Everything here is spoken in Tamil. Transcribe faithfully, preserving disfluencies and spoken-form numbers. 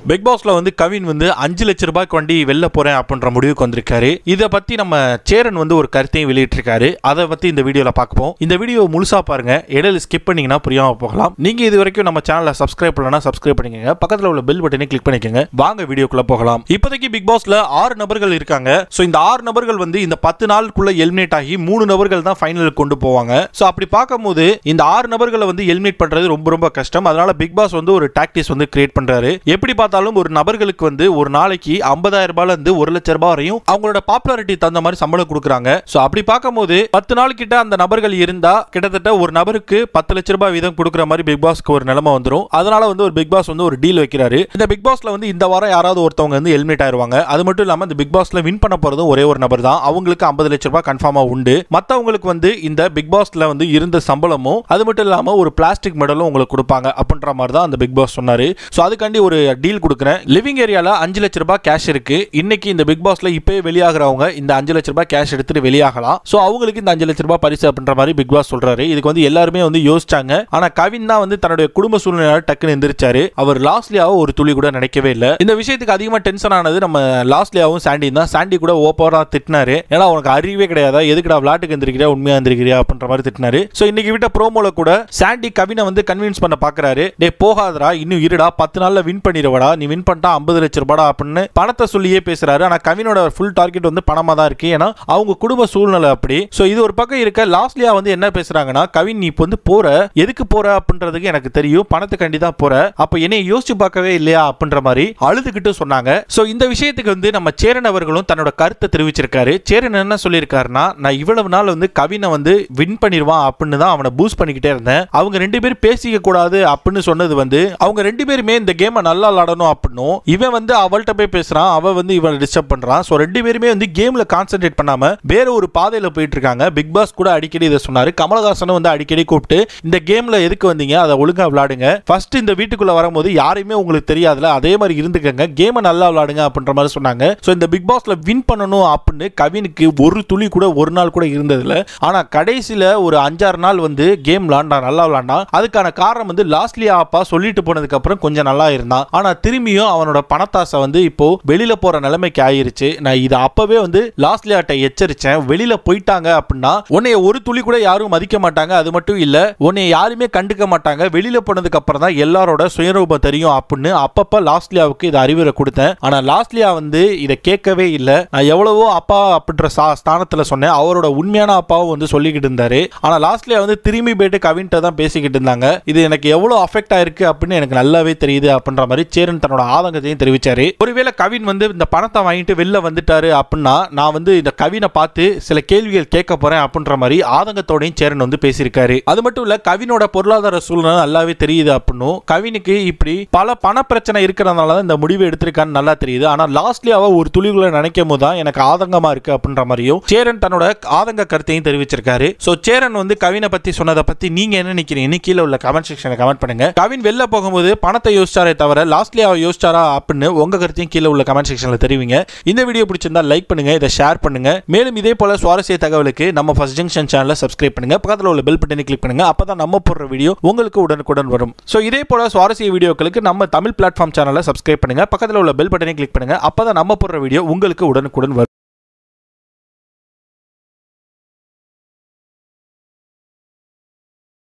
பிக் பாஸ்ல வந்து கவின் வந்து அஞ்சு லட்சம் ரூபாய்க்கு வண்டி வெளில போறேன் அப்படின்ற முடிவுக்கு வந்திருக்காரு. இதை பத்தி நம்ம சேரன் வந்து ஒரு கருத்தையும் வெளியிட்டிருக்காரு. அதை பத்தி இந்த வீடியோல பார்ப்போம். இந்த வீடியோ முழுசா பாருங்க, இடையில ஸ்கிப் பண்ணீங்கன்னா புரியாம போகலாம். நீங்க இது வரைக்கும் நம்ம சேனலை சப்ஸ்கிரைப் பண்ணலனா சப்ஸ்கிரைப் பண்ணிக்கங்க, பக்கத்துல உள்ள பெல் பட்டனை கிளிக் பண்ணிக்கங்க. வாங்க வீடியோக்குள்ள போகலாம். இப்போதைக்கு பிக் பாஸ்ல ஆறு நபர்கள் இருக்காங்க. சோ இந்த ஆறு நபர்கள் வந்து இந்த பத்து நாளுக்குள்ள எலிமினேட் ஆகி மூணு நபர்கள் தான் ஃபைனலுக்கு கொண்டு போவாங்க. சோ அப்படி பார்க்கும்போது இந்த ஆறு நபர்களை வந்து எலிமினேட் பண்றது ரொம்ப ரொம்ப கஷ்டம். அதனால பிக் பாஸ் வந்து ஒரு டாக்டிக்ஸ் வந்து கிரியேட் பண்றாரு. எப்படி பார்த்தாலும் ஒரு நபர்களுக்கு வந்து ஒரு நாளைக்கு ஐம்பதாயிரம் ரூபாயில இருந்து ஒரு லட்சம் ரூபாய் வரையும் அவங்களோட பாப்புலாரிட்டி தகுந்த மாதிரி சம்பளம் கொடுக்குறாங்க. சோ அப்படி பார்க்கும்போது பத்து நாள் கிட்ட அந்த நபர்கள் இருந்தா கிட்டத்தட்ட ஒரு நபருக்கு பத்து லட்சம் ரூபாய் வீதம் கொடுக்குற மாதிரி பிக் பாஸ்க்கு ஒரு நிலைமை வந்துடும். அதனால வந்து ஒரு பிக் பாஸ் வந்து ஒரு டீல் வைக்கிறாரு. இந்த பிக் பாஸ்ல வந்து இந்த வாரம் யாராவது ஒருத்தவங்க வந்து எலிமினேட் ஆயிருவாங்க. அது மட்டும் இல்லாம இந்த பிக் பாஸ்ல வின் பண்ண போறது ஒரே ஒரு நபர் தான். அவங்களுக்கு ஐம்பது லட்சம் ரூபாய் கன்ஃபார்மா உண்டு. மத்தவங்களுக்கு வந்து இந்த பிக் பாஸ்ல வந்து இருந்த சம்பளமும் அது மட்டும் இல்லாம ஒரு பிளாஸ்டிக் மெடலும் உங்களுக்கு கொடுப்பாங்க அப்படின்ற மாதிரி தான் அந்த பிக் பாஸ் சொன்னாரு. சோ அதுக்காண்டி ஒரு டீல் கொடுக்குறேன். லிவிங் ஏரியால அஞ்சு லட்சம் ரூபாய் கேஷ் இருக்கு. இன்னைக்கு இந்த பிக் பாஸ்ல இப்பவே வெளியாகிறவங்க இந்த அஞ்சு லட்சம் ரூபாய் கேஷ் எடுத்துட்டு வெளியாகலாம். சோ அவங்களுக்கு இந்த அஞ்சு லட்சம் ரூபாய் பரிசு அப்படின்ற மாதிரி பிக் பாஸ் சொல்றாரு. இதுக்கு வந்து எல்லாருமே வந்து யோசிச்சாங்க. ஆனா கவின் தான் வந்து தன்னுடைய குடும்ப சூழ்நிலையால டக்குன்னு எந்திரிச்சாரு. அவர் லாஸ்லியாவை ஒரு துளி கூட நினைக்கவே இல்லை. இந்த விஷயத்துக்கு அதிகமா டென்ஷன் ஆனது நம்ம லாஸ்லியாவும் சாண்டி தான். சாண்டி கூட ஓப்பரா திட்டினாரு. ஏன்னா உனக்கு அறிவே கிடையாதா, எதுக்குடா விளையாட்டுக்கு எந்திரிக்கிறியா, உண்மையா எந்திரிக்கிறியா அப்படின்ற மாதிரி திட்டினாரு. சோ இன்னைக்கு விட்ட ப்ரோமோல கூட சாண்டி கவினை வந்து கன்வின்ஸ் பண்ண பாக்குறாரு. டே போகாதடா, இன்னும் இருடா, பத்து நாள்ல வின் பண்ணிடுவடா, நீ வின் பண்ணிட்டா ஐம்பது லட்சம் ரூபாய் அப்படின்னு பணத்தை சொல்லியே பேசுறாரு. ஆனா கவினோட ஃபுல் டார்கெட் வந்து பணமா தான் இருக்கு. ஏன்னா அவங்க குடும்ப சூழ்நிலை அப்படி. சோ இது ஒரு பக்கம் இருக்க, லாஸ்லியா வந்து என்ன பேசுறாங்கன்னா, கவின் நீ இப்போ வந்து போற, எதுக்கு போற அப்படின்றதுக்கு எனக்கு தெரியும், பணத்துக்காண்டி தான் போற, அப்ப என்னை யோசிச்சு பார்க்கவே இல்லையா அப்படின்ற மாதிரி அழுதுகிட்டு சொன்னாங்க. சோ இந்த விஷயத்துக்கு வந்து நம்ம சேரன் அவர்களும் தன்னோட கருத்தை தெரிவிச்சிருக்காரு. சேரன் என்ன சொல்லியிருக்காருன்னா, நான் இவ்வளவு நாள் வந்து கவினை வந்து வின் பண்ணிடுவான் அப்படின்னு தான் அவனை பூஸ்ட் பண்ணிக்கிட்டே இருந்தேன். அவங்க ரெண்டு பேரும் பேசிக்க கூடாது அப்படின்னு சொன்னது வந்து அவங்க ரெண்டு பேருமே இந்த கேமை நல்லா விளையாடணும் அப்படின்னும், இவன் வந்து அவள்கிட்ட போய் பேசுறான், அவ வந்து இவனை டிஸ்டர்ப் பண்றான். சோ ரெண்டு பேருமே வந்து கேம்ல கான்சென்ட்ரேட் பண்ணாம வேற ஒரு பாதையில போயிட்டு இருக்காங்க. பிக் பாஸ் கூட அடிக்கடி இதை சொன்னாரு. கமலஹாசனும் வந்து அடிக்கடி கூப்பிட்டு இந்த கேம்ல எதுக்கு வந்தீங்க, அதை ஒழுங்கா விளையாடுங்க, ஃபர்ஸ்ட் இந்த வீட்டுக்குள்ள வரும்போது யாரையுமே உங்களுக்கு தெரியாதுல, அதே மாதிரி இருந்துக்கங்க, கேமை நல்லா விளையாடுங்க அப்படின்ற மாதிரி சொன்னாங்க. சோ இந்த பிக் பாஸ்ல வின் பண்ணணும் அப்படின்னு கவினுக்கு ஒரு துளி கூட ஒரு நாள் கூட இருந்ததுல. ஆனா கடைசியில ஒரு அஞ்சாறு நாள் வந்து கேம் விளையாண்டா, நல்லா விளையாண்டா. அதுக்கான காரணம் வந்து லாஸ்லியா அப்பா சொல்லிட்டு போனதுக்கு அப்புறம் கொஞ்சம் நல்லா இருந்தான். ஆனா திரும்பியும் அவனோட பணத்தாசை வந்து இப்போ வெளியில போற நிலைமைக்கு ஆயிருச்சு. நான் இதை அப்பவே வந்து லாஸ்லியாட்ட எச்சரிச்சேன். வெளியில போயிட்டாங்க அப்படின்னா உன்னைய ஒரு துளி கூட யாரும் மதிக்க மாட்டாங்க. அது மட்டும் இல்ல, உன்னைய யாருமே கண்டுக்க மாட்டாங்க. வெளியில போனதுக்கு அப்புறம் தான் எல்லாரோட சுயரூபம் தெரியும் அப்படின்னு அப்பப்ப லாஸ்லியாவுக்கு இதை அறிவுரை கொடுத்தேன். ஆனா லாஸ்லியா வந்து இதை கேட்கவே இல்லை. நான் எவ்வளவோ அப்பா அப்படின்ற ஸ்தானத்துல சொன்னேன். அவரோட உண்மையான அப்பாவும் வந்து சொல்லிக்கிட்டு இருந்தாரு. ஆனா லாஸ்லியா வந்து திரும்பி போயிட்டு கவின்ட்ட தான் பேசிக்கிட்டு இருந்தாங்க. இது எனக்கு எவ்வளவு அஃபெக்ட் ஆயிருக்கு அப்படின்னு எனக்கு நல்லாவே தெரியுது அப்படின்ற மாதிரி சேரன் தன்னோட ஆதங்கத்தையும் தெரிவிச்சாரு. ஒருவேளை கவின் வந்து இந்த பணத்தை வாங்கிட்டு வெளில வந்துட்டாரு அப்படின்னா நான் வந்து இந்த கவினை பார்த்து சில கேள்விகள் கேட்க போறேன் அப்படின்ற மாதிரி ஆதங்கத்தோடையும் சேரன் வந்து பேசியிருக்காரு. அது மட்டும் இல்ல, கவினோட பொருளாதார சூழ்நிலை நல்லாவே தெரியுது அப்படின்னும், கவினுக்கு இப்படி பல பண பிரச்சனை இருக்கிறதுனால தான் இந்த முடிவு எடுத்திருக்கான்னு நல்லா தெரியுது. ஆனா லாஸ்ட்லியாவை ஒரு துளிகளை நினைக்கும் போது தான் எனக்கு ஆதங்கமா இருக்கு அப்படின்ற மாதிரியும் சேரன் தன்னோட ஆதங்க கருத்தையும் தெரிவிச்சிருக்காரு. சோ சேரன் வந்து கவினை பத்தி சொன்னதை பத்தி நீங்க என்ன நினைக்கிறீங்க, கீழே உள்ள கமெண்ட் செக்ஷன்ல கமெண்ட் பண்ணுங்க. கவின் வெளில போகும்போது பணத்தை யோசிச்சாரே தவிர லாஸ்ட்லியாவை யோசிச்சாரா அப்படின்னு உங்க கருத்தையும் கீழே உள்ள கமெண்ட் செக்ஷன்ல தெரிவிங்க. இந்த வீடியோ பிடிச்சிருந்தா லைக் பண்ணுங்க, இதை ஷேர் பண்ணுங்க. மேலும் இதே போல சுவாரஸ்ய தகவலுக்கு நம்ம ஃபர்ஸ்ட் ஜங்ஷன் சேனலை சப்ஸ்கிரைப் பண்ணுங்க, பக்கத்துல உள்ள பெல் பட்டனை கிளிக் பண்ணுங்க. அப்பதான் நம்ம போடுற வீடியோ உங்களுக்கு உடனுக்குடன் வரும். சோ இதே போல சுவாரஸ்ய வீடியோக்களுக்கு நம்ம தமிழ் பிளாட்ஃபார்ம் சேனலை சப்ஸ்கிரைப் பண்ணுங்க, பக்கத்துல உள்ள பெல் பட்டனை கிளிக் பண்ணுங்க. அப்பதான் நம்ம போடுற வீடியோ உங்களுக்கு உடனுக்குடன் வரும்.